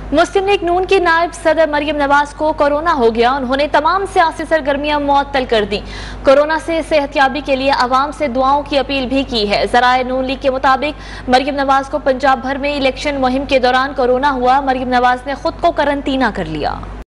मुस्लिम league नून की नायब सदर मरियम नवाज को कोरोना हो गया। उन्होंने तमाम सियासी सरगर्मियां मुअत्तल कर दी। कोरोना से सेहतयाबी के लिए अवाम से दुआओं की अपील भी की है। ज़राए नून लीग के मुताबिक मरियम नवाज को पंजाब भर में इलेक्शन मुहिम के दौरान कोरोना हुआ। मरियम नवाज ने खुद को करंटीना कर लिया।